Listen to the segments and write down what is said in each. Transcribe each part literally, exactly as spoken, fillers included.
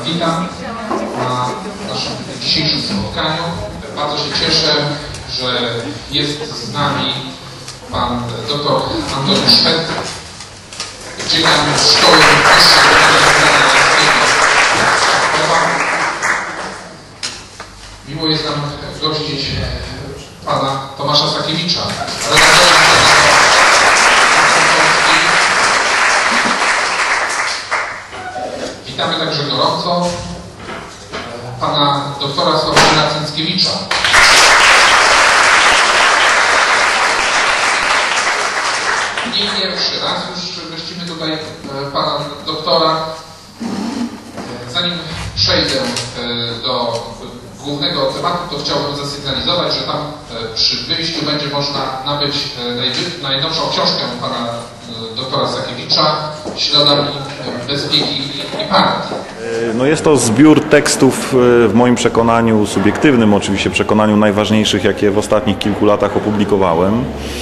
witam na naszym dzisiejszym spotkaniu. Bardzo się cieszę, że jest z nami pan doktor Antoni Szwed, dziekan Szkoły Wyższej Miło jest nam gościć pana Tomasza Sakiewicza, Witamy także gorąco pana doktora Sławomira Cęckiewicza. Nie pierwszy raz już gościmy tutaj pana doktora. Zanim przejdę do głównego tematu, to chciałbym zasygnalizować, że tam przy wyjściu będzie można nabyć najnowszą książkę pana doktora Sakiewicza, Śladami bezpieki i partii. No jest to zbiór tekstów w moim przekonaniu, subiektywnym oczywiście przekonaniu, najważniejszych, jakie w ostatnich kilku latach opublikowałem.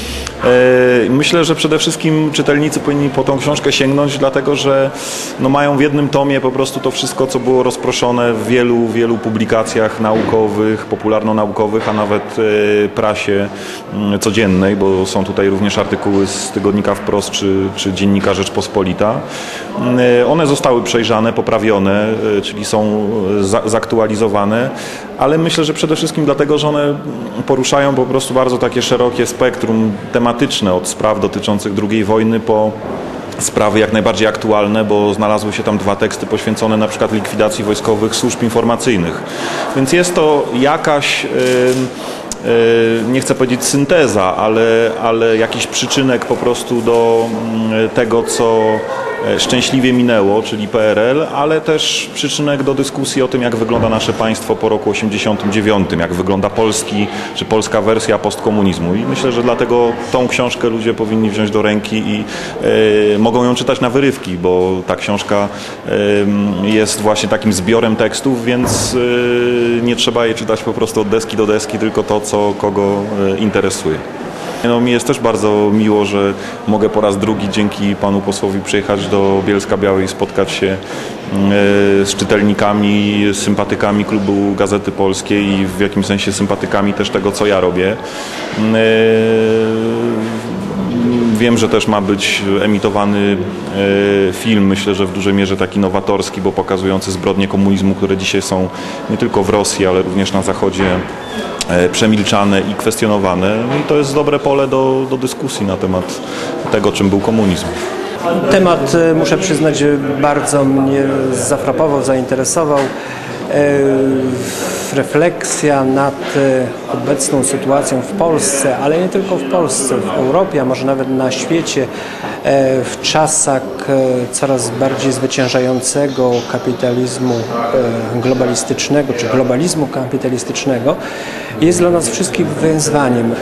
Myślę, że przede wszystkim czytelnicy powinni po tą książkę sięgnąć, dlatego że no mają w jednym tomie po prostu to wszystko, co było rozproszone w wielu, wielu publikacjach naukowych, popularno-naukowych, a nawet prasie codziennej, bo są tutaj również artykuły z tygodnika Wprost czy, czy dziennika Rzeczpospolita. One zostały przejrzane, poprawione, czyli są za, zaktualizowane, ale myślę, że przede wszystkim dlatego, że one poruszają po prostu bardzo takie szerokie spektrum tematyczne, od spraw dotyczących drugiej wojny po sprawy jak najbardziej aktualne, bo znalazły się tam dwa teksty poświęcone na przykład likwidacji wojskowych służb informacyjnych. Więc jest to jakaś, nie chcę powiedzieć synteza, ale, ale jakiś przyczynek po prostu do tego, co szczęśliwie minęło, czyli P R L, ale też przyczynek do dyskusji o tym, jak wygląda nasze państwo po roku osiemdziesiątym dziewiątym, jak wygląda polski czy polska wersja postkomunizmu. I myślę, że dlatego tą książkę ludzie powinni wziąć do ręki i y, mogą ją czytać na wyrywki, bo ta książka y, jest właśnie takim zbiorem tekstów, więc y, nie trzeba jej czytać po prostu od deski do deski, tylko to, co kogo y, interesuje. No, mi jest też bardzo miło, że mogę po raz drugi dzięki panu posłowi przyjechać do Bielska-Białej i spotkać się z czytelnikami, sympatykami klubu Gazety Polskiej i w jakimś sensie sympatykami też tego, co ja robię. Wiem, że też ma być emitowany film, myślę, że w dużej mierze taki nowatorski, bo pokazujący zbrodnie komunizmu, które dzisiaj są nie tylko w Rosji, ale również na Zachodzie przemilczane i kwestionowane. I to jest dobre pole do, do dyskusji na temat tego, czym był komunizm. Temat, muszę przyznać, bardzo mnie zafrapował, zainteresował. Refleksja nad obecną sytuacją w Polsce, ale nie tylko w Polsce, w Europie, a może nawet na świecie, w czasach coraz bardziej zwyciężającego kapitalizmu globalistycznego, czy globalizmu kapitalistycznego, jest dla nas wszystkich wyzwaniem.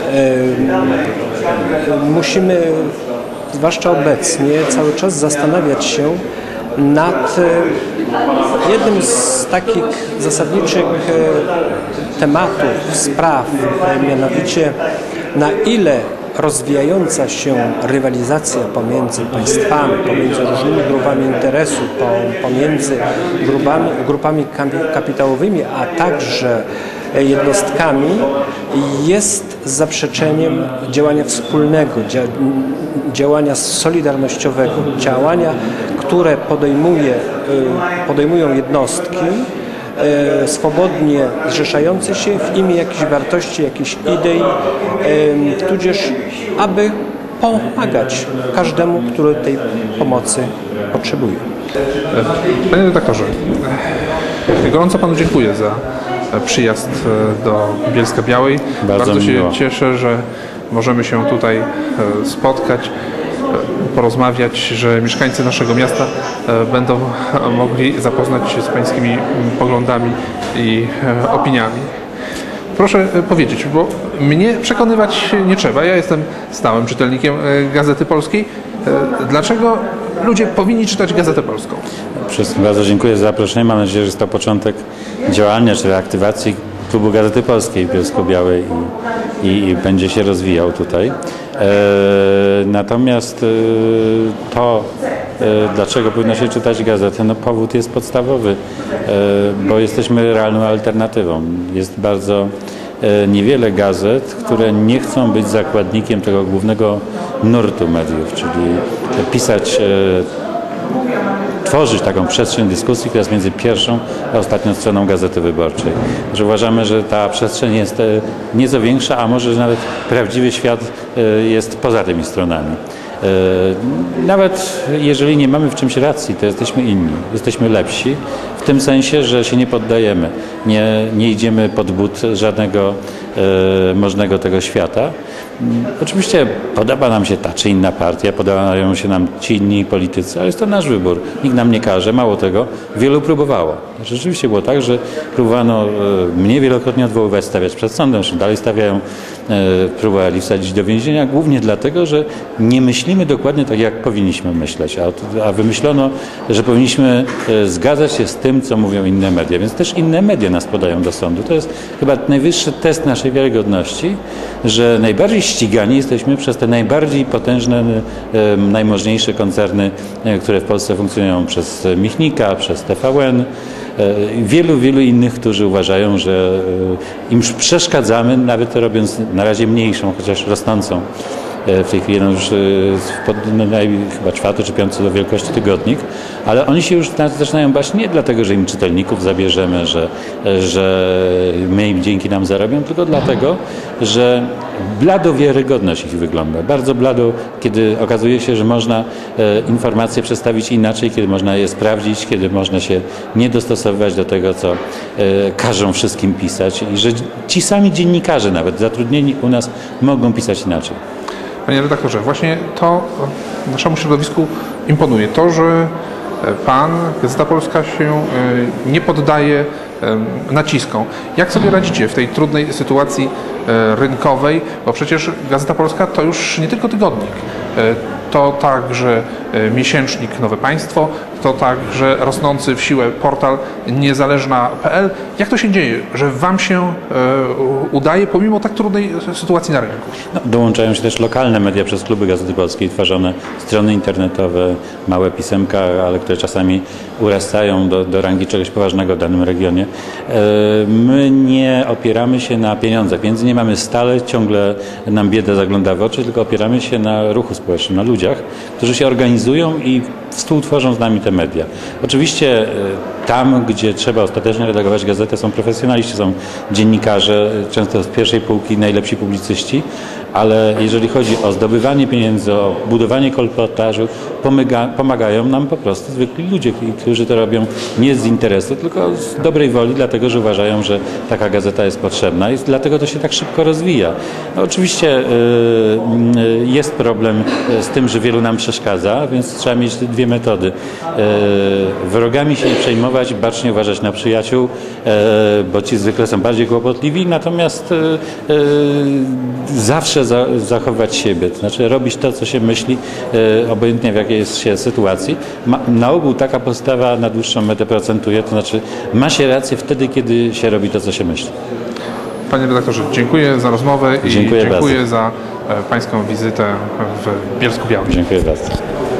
Musimy, zwłaszcza obecnie, cały czas zastanawiać się nad jednym z takich zasadniczych tematów, spraw, mianowicie na ile rozwijająca się rywalizacja pomiędzy państwami, pomiędzy różnymi grupami interesu, pomiędzy grupami, grupami kapitałowymi, a także jednostkami jest zaprzeczeniem działania wspólnego, działania solidarnościowego, działania, które podejmuje, podejmują jednostki swobodnie zrzeszające się w imię jakichś wartości, jakichś idei, tudzież aby pomagać każdemu, który tej pomocy potrzebuje. Panie redaktorze, gorąco panu dziękuję za przyjazd do Bielska-Białej. Bardzo, Bardzo się miło. Cieszę, że możemy się tutaj spotkać, porozmawiać, że mieszkańcy naszego miasta będą mogli zapoznać się z pańskimi poglądami i opiniami. Proszę powiedzieć, bo mnie przekonywać nie trzeba. Ja jestem stałym czytelnikiem Gazety Polskiej. Dlaczego ludzie powinni czytać Gazetę Polską? Przede wszystkim bardzo dziękuję za zaproszenie. Mam nadzieję, że jest to początek działania czy reaktywacji klubu Gazety Polskiej w Bielsko-Białej i, i, i będzie się rozwijał tutaj. E, natomiast e, to, dlaczego powinno się czytać gazetę? No powód jest podstawowy, bo jesteśmy realną alternatywą. Jest bardzo niewiele gazet, które nie chcą być zakładnikiem tego głównego nurtu mediów, czyli pisać, tworzyć taką przestrzeń dyskusji, która jest między pierwszą a ostatnią stroną Gazety Wyborczej. Że uważamy, że ta przestrzeń jest nieco większa, a może nawet prawdziwy świat jest poza tymi stronami. Nawet jeżeli nie mamy w czymś racji, to jesteśmy inni, jesteśmy lepsi, w tym sensie, że się nie poddajemy, nie, nie idziemy pod but żadnego e, możnego tego świata. Oczywiście podoba nam się ta czy inna partia, podobają się nam ci inni politycy, ale jest to nasz wybór. Nikt nam nie każe, mało tego, wielu próbowało. Rzeczywiście było tak, że próbowano e, mnie wielokrotnie odwoływać, stawiać przed sądem, czy dalej stawiają, e, próbowali wsadzić do więzienia, głównie dlatego, że nie myślimy dokładnie tak, jak powinniśmy myśleć, a, a wymyślono, że powinniśmy e, zgadzać się z tym, co mówią inne media, więc też inne media nas podają do sądu. To jest chyba najwyższy test naszej wiarygodności, że najbardziej ścigani jesteśmy przez te najbardziej potężne, e, najmożniejsze koncerny, e, które w Polsce funkcjonują, przez Michnika, przez T V N, e, wielu, wielu innych, którzy uważają, że e, im przeszkadzamy, nawet robiąc na razie mniejszą, chociaż rosnącą w tej chwili no już pod, no, chyba czwarty czy piąty do wielkości tygodnik, ale oni się już zaczynają bać nie dlatego, że im czytelników zabierzemy, że, że my dzięki nam zarobią, tylko dlatego, że blado wiarygodność ich wygląda. Bardzo blado, kiedy okazuje się, że można e, informacje przedstawić inaczej, kiedy można je sprawdzić, kiedy można się nie dostosowywać do tego, co e, każą wszystkim pisać i że ci sami dziennikarze nawet zatrudnieni u nas mogą pisać inaczej. Panie redaktorze, właśnie to naszemu środowisku imponuje. To, że Pan, Gazeta Polska się nie poddaje naciskom. Jak sobie radzicie w tej trudnej sytuacji rynkowej? Bo przecież Gazeta Polska to już nie tylko tygodnik. To także miesięcznik Nowe Państwo, to także rosnący w siłę portal niezależna kropka p l. Jak to się dzieje, że Wam się udaje pomimo tak trudnej sytuacji na rynku? No, dołączają się też lokalne media przez kluby Gazety Polskiej, tworzone strony internetowe, małe pisemka, ale które czasami urastają do, do rangi czegoś poważnego w danym regionie. My nie opieramy się na pieniądzach, pieniędzy nie mamy stale, ciągle nam bieda zagląda w oczy, tylko opieramy się na ruchu społecznym, na ludziach, którzy się organizują i współtworzą z nami te media. Oczywiście tam, gdzie trzeba ostatecznie redagować gazetę, są profesjonaliści, są dziennikarze, często z pierwszej półki najlepsi publicyści, ale jeżeli chodzi o zdobywanie pieniędzy, o budowanie kolportażu, pomaga, pomagają nam po prostu zwykli ludzie, którzy to robią nie z interesu, tylko z dobrej woli, dlatego że uważają, że taka gazeta jest potrzebna i dlatego to się tak szybko rozwija. No, oczywiście y, jest problem z tym, że wielu nam przeszkadza, więc trzeba mieć dwie metody. Y, wrogami się nie przejmować, bacznie uważać na przyjaciół, y, bo ci zwykle są bardziej kłopotliwi, natomiast y, y, zawsze za, zachować siebie, to znaczy robić to, co się myśli, e, obojętnie w jakiej jest się sytuacji. Ma, na ogół taka postawa na dłuższą metę procentuje, to znaczy ma się rację wtedy, kiedy się robi to, co się myśli. Panie redaktorze, dziękuję za rozmowę i dziękuję, dziękuję bardzo. za e, Pańską wizytę w Bielsku-Białej. Dziękuję bardzo.